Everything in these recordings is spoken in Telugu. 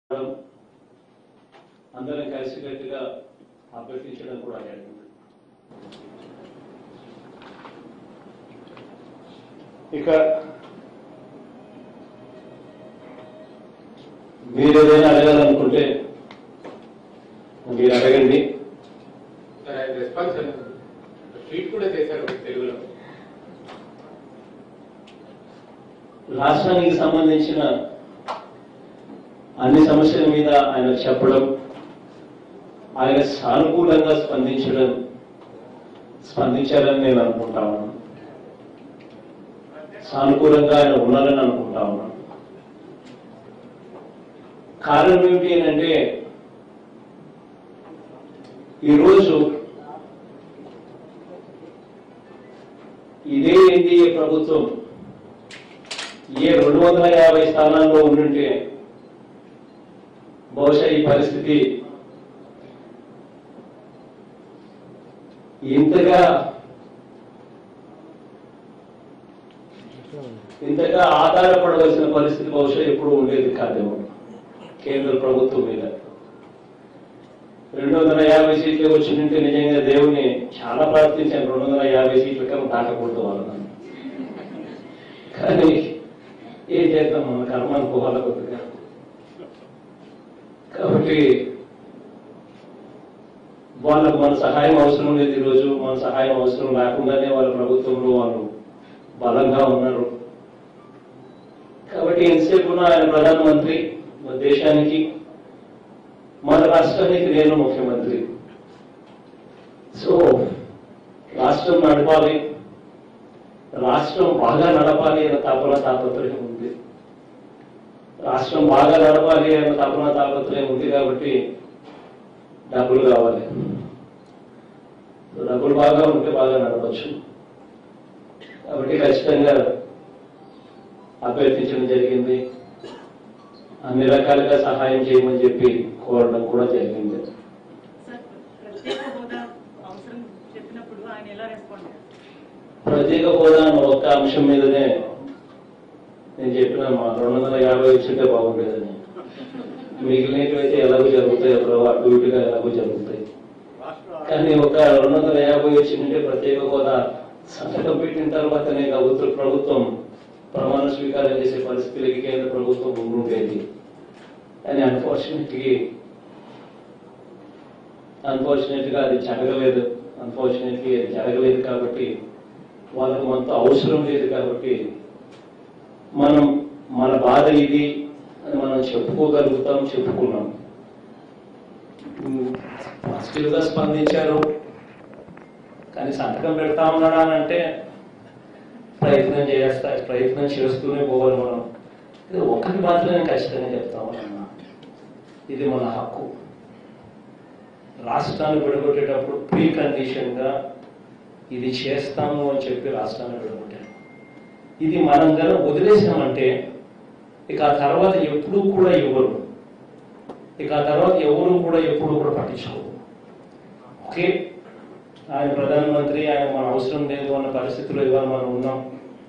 అందరం కలిసికట్టుగా అభ్యర్థించడం కూడా జరిగింది. ఇక మీరు ఏదైనా అడగాలనుకుంటే మీరు అడగండి. రెస్పాన్స్ ట్వీట్ కూడా చేశారు తెలుగులో. రాష్ట్రానికి సంబంధించిన అన్ని సమస్యల మీద ఆయన చెప్పడం, ఆయన సానుకూలంగా స్పందించారని నేను అనుకుంటా ఉన్నాను. సానుకూలంగా ఆయన ఉన్నారని అనుకుంటా ఉన్నాను. కారణం ఏమిటి అంటే ఈరోజు ఇదే ఎన్డీఏ ప్రభుత్వం ఏ 250 స్థానాల్లో ఉండుంటే బహుశా ఈ పరిస్థితి ఇంతగా ఆధారపడవలసిన పరిస్థితి బహుశా ఎప్పుడు ఉండేది కాదేమో. కేంద్ర ప్రభుత్వం మీద 250 సీట్లు వచ్చిందంటే నిజంగా దేవుణ్ణి చాలా ప్రార్థించాను, 250 సీట్ల కన్నా దాటకూడదు వాళ్ళని. కానీ ఏం చేద్దాం, మన కర్మ అనుకోవాలి కొద్దిగా. కాబట్టి వాళ్ళకు మన సహాయం అవసరం లేదు. ఈరోజు మన సహాయం అవసరం లేకుండానే వాళ్ళ ప్రభుత్వంలో వాళ్ళు బలంగా ఉన్నారు. కాబట్టి ఎంతసేపు ఆయన ప్రధానమంత్రి, మన దేశానికి మన రాష్ట్రానికి నేను ముఖ్యమంత్రి. సో రాష్ట్రం నడపాలి, రాష్ట్రం బాగా నడపాలి అన్న తాపత్రయం ఉంది. రాష్ట్రం బాగా నడపాలి అన్న తాపత్రయం ఉంది కాబట్టి డబ్బులు కావాలి. డబ్బులు బాగా ఉంటే బాగా నడవచ్చు. కాబట్టి ఖచ్చితంగా అభ్యర్థించడం జరిగింది. అన్ని రకాలుగా సహాయం చేయమని చెప్పి కోరడం కూడా జరిగింది. ప్రత్యేక హోదా ఒక్క అంశం మీదనే నేను చెప్పిన 250 వచ్చింటే బాగుండేదని. మిగిలినవైతే ఎలాగో జరుగుతాయి, అటు ఇటుగా ఎలాగో జరుగుతాయి. కానీ ఒక 250 వచ్చిందంటే ప్రత్యేక హోదా సంతకం పెట్టిన తర్వాతనే ప్రభుత్వం ప్రమాణ స్వీకారం చేసే పరిస్థితులకి కేంద్ర ప్రభుత్వం ఉండుండేది. కానీ అన్ఫార్చునేట్గా అది జరగలేదు. జరగలేదు కాబట్టి వాళ్ళకు మనతో అవసరం లేదు. కాబట్టి మనం మన బాధ ఇది అని మనం చెప్పుకున్నాం. పాజిటివ్ గా స్పందించారు. కానీ సంతకం పెడతా ఉన్నాడా అని అంటే ప్రయత్నం చేస్తూనే పోవాలి. మనం ఇది ఒకటి మాత్రమే ఖచ్చితంగా చెప్తా ఉన్నా, ఇది మన హక్కు. రాష్ట్రాన్ని విడగొట్టేటప్పుడు ప్రీ కండిషన్ గా ఇది చేస్తాము అని చెప్పి రాష్ట్రాన్ని విడగొట్టారు. ఇది మనం కనుక వదిలేసామంటే ఇక ఆ తర్వాత ఎప్పుడూ కూడా ఇవ్వరు. ఎవరు కూడా ఎప్పుడు కూడా పట్టించుకోరు. ఓకే, ఆయన ప్రధానమంత్రి, ఆయన మన అవసరం లేదు అన్న పరిస్థితిలో ఇవాళ మనం ఉన్నాం.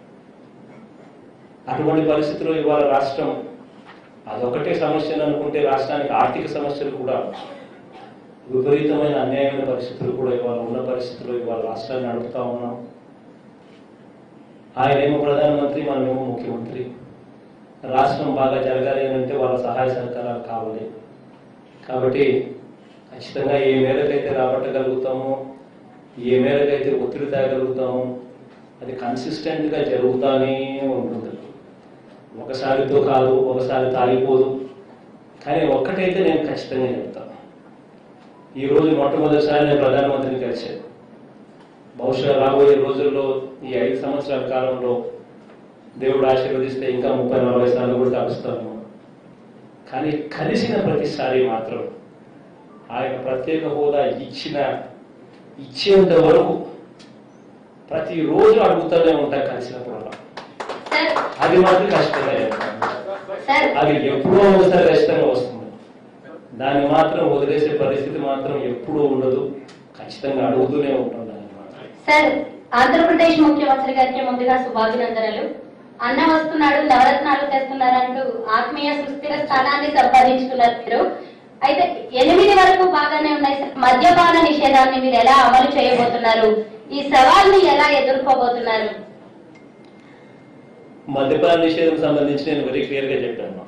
అటువంటి పరిస్థితిలో ఇవాళ రాష్ట్రం అదొకటే సమస్యను అనుకుంటే రాష్ట్రానికి ఆర్థిక సమస్యలు కూడా, విపరీతమైన అన్యాయమైన పరిస్థితులు కూడా ఇవాళ ఉన్న పరిస్థితుల్లో ఇవాళ రాష్ట్రాన్ని నడుపుతా ఉన్నాం. ఆయనేమో ప్రధానమంత్రి, మనమేమో ముఖ్యమంత్రి. రాష్ట్రం బాగా జరగాలి అంటే వాళ్ళ సహాయ సహకారాలు కావాలి. కాబట్టి ఖచ్చితంగా ఏ మేరకైతే రాబట్టగలుగుతామో, ఏ మేరకైతే ఒత్తిడి తేగలుగుతామో అది కన్సిస్టెంట్ గా జరుగుతానే ఉంటుంది. ఒకసారితో కాదు, ఒకసారి తాగిపోదు. కానీ ఒక్కటైతే నేను ఖచ్చితంగా చెప్తాను, ఈరోజు మొట్టమొదటిసారి నేను ప్రధానమంత్రిని కలిశాను. బహుశా రాబోయే రోజుల్లో ఈ 5 సంవత్సరాల కాలంలో దేవుడు ఆశీర్వదిస్తే ఇంకా 30-40 సార్లు కూడా కలుస్తాను. కానీ కలిసిన ప్రతిసారి మాత్రం ఆయన ప్రత్యేక హోదా ఇచ్చేంత వరకు ప్రతిరోజు అడుగుతూనే ఉంటా కలిసినప్పుడు. అది మాత్రం ఖచ్చితంగా అది ఎప్పుడో ఒకసారి ఖచ్చితంగా వస్తుంది. దాన్ని మాత్రం వదిలేసే పరిస్థితి మాత్రం ఎప్పుడూ ఉండదు. ఖచ్చితంగా అడుగుతూనే ఉంటుంది. సార్, ఆంధ్రప్రదేశ్ ముఖ్యమంత్రి గారికి ముందుగా శుభాభినందనలు. అన్న వస్తున్నాడు నవరత్నాలు తెస్తున్నారంటూ ఆత్మీయ సుస్థిర స్థానాన్ని సంపాదించుకున్నారు మీరు. అయితే 8 వరకు బాగానే ఉన్నాయి సార్. మద్యపాన నిషేధాన్ని మీరు ఎలా అమలు చేయబోతున్నారు? ఈ సవాల్ని ఎలా ఎదుర్కోబోతున్నారు? మద్యపాన నిషేధం సంబంధించి నేను వెరీ క్లియర్ గా చెప్పాను.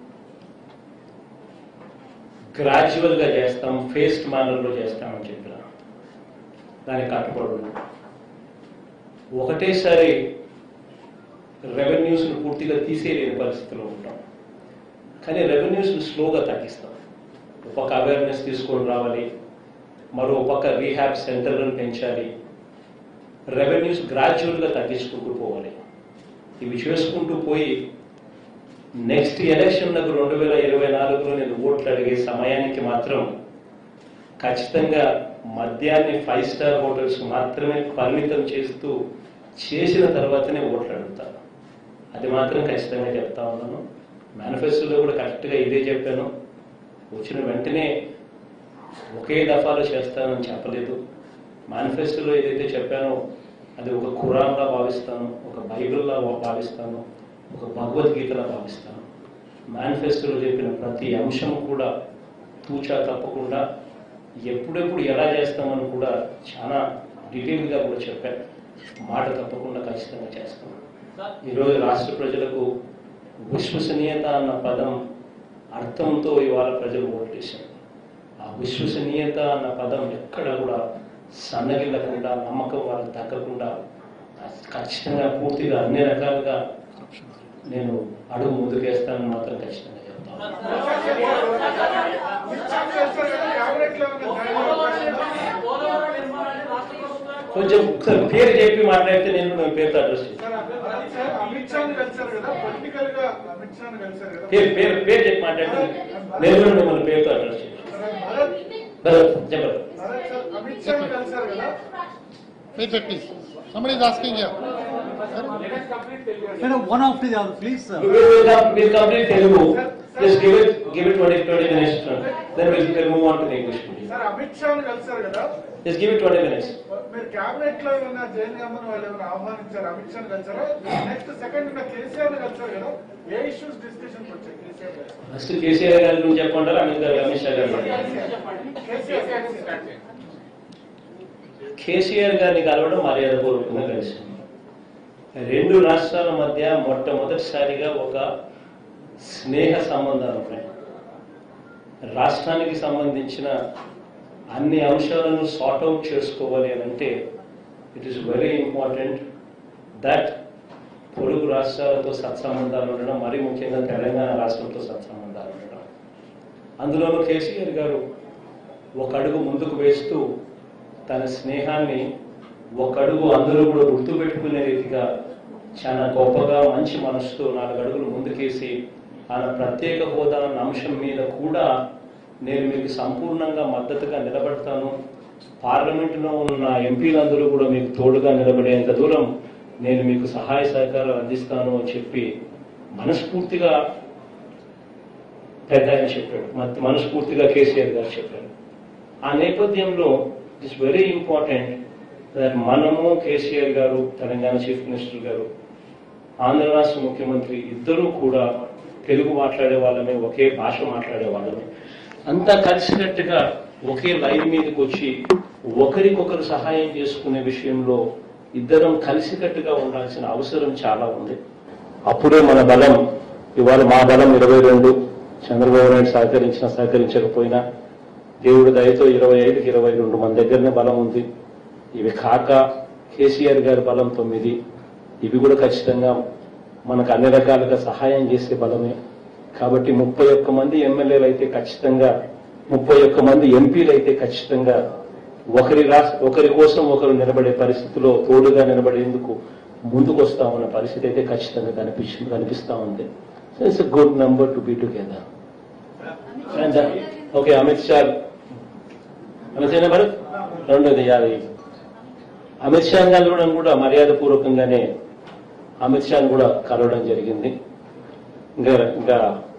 గ్రాడ్యువల్ గా చేస్తాం, ఫేస్డ్ మేనర్ లో చేస్తామని చెప్పిన దానికి కట్టుబడి ఒకటేసారి రెవెన్యూస్ పూర్తిగా తీసేయలేని పరిస్థితిలో ఉంటాం. కానీ రెవెన్యూస్ స్లోగా తగ్గిస్తాం. ఒక పక్క అవేర్నెస్ తీసుకొని రావాలి, మరో పక్క రీహాబ్ సెంటర్లను పెంచాలి, రెవెన్యూస్ గ్రాడ్యువల్గా తగ్గించుకుంటూ పోవాలి. ఇవి చేసుకుంటూ పోయి నెక్స్ట్ ఎలక్షన్ నాకు 2024లో నేను ఓట్లు అడిగే సమయానికి మాత్రం ఖచ్చితంగా మద్యాన్ని 5 స్టార్ హోటల్స్ మాత్రమే పరిమితం చేసిన తర్వాతనే ఓట్లు అడుగుతాను. అది మాత్రం ఖచ్చితంగా చెప్తా ఉన్నాను. మేనిఫెస్టోలో కూడా కరెక్ట్గా ఇదే చెప్పాను. వచ్చిన వెంటనే ఒకే దఫాలో చేస్తానని చెప్పలేదు. మేనిఫెస్టోలో ఏదైతే చెప్పానో అది ఒక ఖురాన్లా భావిస్తాను, ఒక బైబిల్లా భావిస్తాను, ఒక భగవద్గీతలా భావిస్తాను. మేనిఫెస్టోలో చెప్పిన ప్రతి అంశం కూడా తూచా తప్పకుండా ఎప్పుడెప్పుడు ఎలా చేస్తామని కూడా చాలా డీటెయిల్గా కూడా చెప్పాను. మాట తప్పకుండా ఖచ్చితంగా చేస్తాను. ఈరోజు రాష్ట్ర ప్రజలకు విశ్వసనీయత అన్న పదం అర్థంతో ఇవాళ ప్రజలు ఓటేశారు. ఆ విశ్వసనీయత అన్న పదం ఎక్కడ కూడా సన్నగిల్లకుండా, నమ్మకం వాళ్ళకి తగ్గకుండా ఖచ్చితంగా పూర్తిగా అన్ని రకాలుగా నేను అడుగు ముందుకేస్తానని మాత్రం ఖచ్చితంగా చెప్తాను. కొంచెం పేరు చెప్పి మాట్లాడితే నేను పేరుతో అడ్రస్ చేస్తాను. పేరు చెప్పి మాట్లాడితే నేను కూడా మిమ్మల్ని పేరుతో అడ్రస్ చేస్తాను. చెప్పండి. Somebody is asking here. One after the other, please, sir. We'll complete Telugu. Just give it 20 minutes. Then we'll move on to the English. Sir, Amit Shah ni kalsaru kada. Just give it 20 minutes. Meer cabinet lo unna Jain Gamman vallu evana ఆహ్వానించారు. Amit Shah ni kalsara. Next second unna KCR ni kalsaru kada. ఏ issues discussion వచ్చాయి KCR గారు? ఫస్ట్ కేసీఆర్ గారి గురించి చెప్పంటారా అమిత్ షా గారు? కేసీఆర్ గారిని కలవడం మర్యాదపూర్వకంగా కలిసింది. 2 రాష్ట్రాల మధ్య మొట్టమొదటిసారిగా ఒక స్నేహ సంబంధాలు ఉన్నాయి. రాష్ట్రానికి సంబంధించిన అన్ని అంశాలను సార్ట్అవుట్ చేసుకోవాలి అని అంటే it is very important that పొరుగు రాష్ట్రాలతో సత్సంబంధాలు ఉండడం, మరీ ముఖ్యంగా తెలంగాణ రాష్ట్రంతో సత్సంబంధాలు ఉండడం. అందులోనూ కేసీఆర్ గారు ఒక అడుగు ముందుకు వేస్తూ తన స్నేహాన్ని ఒక అడుగు అందరూ కూడా గుర్తుపెట్టుకునే రీతిగా చాలా గొప్పగా మంచి మనసుతో 4 అడుగులు ముందుకేసి ఆయన ప్రత్యేక హోదా అన్న అంశం మీద కూడా నేను మీకు సంపూర్ణంగా మద్దతుగా నిలబడతాను, పార్లమెంటులో ఉన్న ఎంపీలందరూ కూడా మీకు తోడుగా నిలబడేంత దూరం నేను మీకు సహాయ సహకారాలు అందిస్తాను అని చెప్పి మనస్ఫూర్తిగా పెద్ద ఆయన చెప్పాడు, మనస్ఫూర్తిగా కేసీఆర్ గారు చెప్పారు. ఆ నేపథ్యంలో ఇట్స్ వెరీ ఇంపార్టెంట్ దట్ మనము, కేసీఆర్ గారు, తెలంగాణ చీఫ్ మినిస్టర్ గారు, ఆంధ్ర రాష్ట్ర ముఖ్యమంత్రి ఇద్దరూ కూడా తెలుగు మాట్లాడే వాళ్ళమే, ఒకే భాష మాట్లాడే వాళ్ళమే, అంతా కలిసికట్టుగా ఒకే లైన్ మీదకి వచ్చి ఒకరికొకరు సహాయం చేసుకునే విషయంలో ఇద్దరం కలిసికట్టుగా ఉండాల్సిన అవసరం చాలా ఉంది. అప్పుడే మన బలం, ఇవాళ మా బలం 22, చంద్రబాబు నాయుడు సహకరించకపోయినా దేవుడి దయతో 25కి 22 మన దగ్గరనే బలం ఉంది. ఇవి కాక కేసీఆర్ గారి బలం 9. ఇవి కూడా ఖచ్చితంగా మనకు అన్ని రకాలుగా సహాయం చేసే బలమే. కాబట్టి 31 మంది ఎమ్మెల్యేలు అయితే ఖచ్చితంగా, 31 మంది ఎంపీలు అయితే ఖచ్చితంగా ఒకరి కోసం ఒకరు నిలబడే పరిస్థితిలో తోడుగా నిలబడేందుకు ముందుకు వస్తామన్న పరిస్థితి అయితే ఖచ్చితంగా కనిపిస్తా ఉంది. So it's a good number to be together. And okay, Amit Shah number 2. Amit Shah కలవడం కూడా మర్యాదపూర్వకంగానే అమిత్ షాను కూడా కలవడం జరిగింది. ఇంకా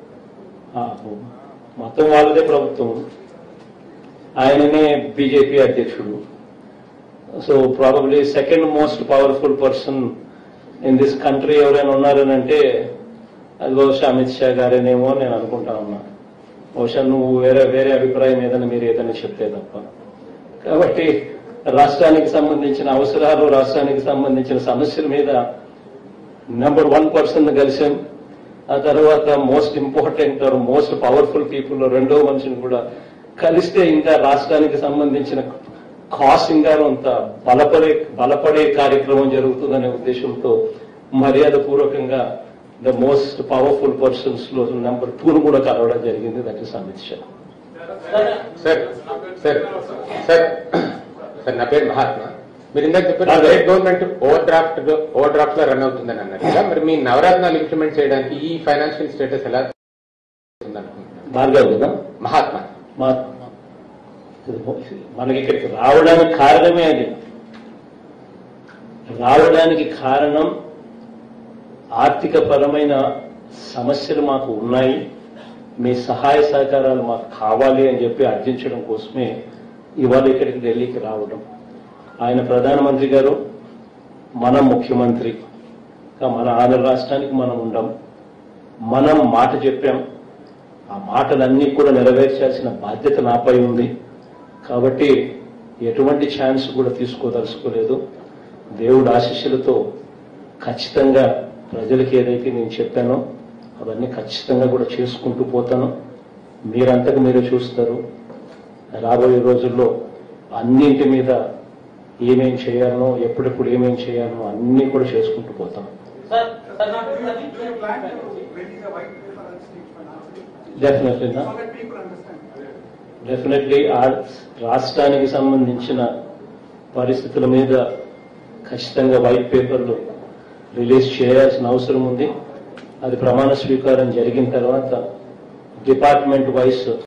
మొత్తం వాళ్ళదే ప్రభుత్వం, ఆయననే బీజేపీ అధ్యక్షుడు. So probably second most powerful person in this country ఎవరైనా ఉన్నారని అంటే అది బహుశా అమిత్ షా గారేనేమో నేను అనుకుంటా ఉన్నా. బహుశా నువ్వు వేరే అభిప్రాయం ఏదైనా మీరు ఏదైనా చెప్తే తప్ప. కాబట్టి రాష్ట్రానికి సంబంధించిన అవసరాలు, రాష్ట్రానికి సంబంధించిన సమస్యల మీద నెంబర్ 1 పర్సన్ కలిసాం. ఆ తర్వాత most important or most powerful people రెండో మనిషిని కూడా కలిస్తే ఇంకా రాష్ట్రానికి సంబంధించిన కాస్ ఇంకా అంత బలపడే కార్యక్రమం జరుగుతుందనే ఉద్దేశంతో మర్యాద పూర్వకంగా ద మోస్ట్ పవర్ఫుల్ పర్సన్స్ లో నెంబర్ 2 కూడా కలవడం జరిగింది. That is Amit Shah. Sir నా పేరు మహాత్మా. మీరు ఇందాక చెప్పారు స్టేట్ గవర్నమెంట్ ఓవర్ డ్రాఫ్ట్ లో రన్ అవుతుందని అన్నారు కదా, మరి మీ నవరత్నాలు ఇంప్లిమెంట్ చేయడానికి ఈ ఫైనాన్షియల్ స్టేటస్ ఎలా ఉందనుకుంటున్నారు? భార్గవ్ కదా మహాత్మా మనకి ఇక్కడికి రావడానికి కారణమే అది. రావడానికి కారణం ఆర్థిక పరమైన సమస్యలు మాకు ఉన్నాయి, మీ సహాయ సహకారాలు మాకు కావాలి అని చెప్పి అర్థించడం కోసమే ఇవాళ ఇక్కడికి ఢిల్లీకి రావడం. ఆయన ప్రధానమంత్రి గారు, మనం ముఖ్యమంత్రి, మన ఆంధ్ర రాష్ట్రానికి మనం ఉండం. మనం మాట చెప్పాం, ఆ మాటలన్నీ కూడా నెరవేర్చాల్సిన బాధ్యత నాపై ఉంది. కాబట్టి ఎటువంటి ఛాన్స్ కూడా తీసుకోదలుచుకోలేదు. దేవుడు ఆశీస్సులతో ఖచ్చితంగా ప్రజలకు ఏదైతే నేను చెప్పానో అవన్నీ ఖచ్చితంగా కూడా చేసుకుంటూ పోతాను. మీరంతకు మీరే చూస్తారు. రాబోయే రోజుల్లో అన్నింటి మీద ఏమేం చేయాలనో, ఎప్పుడెప్పుడు ఏమేం చేయాలనో అన్ని కూడా చేసుకుంటూ పోతాం. డెఫినెట్లీ రాష్ట్రానికి సంబంధించిన పరిస్థితుల మీద ఖచ్చితంగా వైట్ పేపర్లు రిలీజ్ చేయాల్సిన అవసరం ఉంది. అది ప్రమాణ స్వీకారం జరిగిన తర్వాత డిపార్ట్మెంట్ వైస్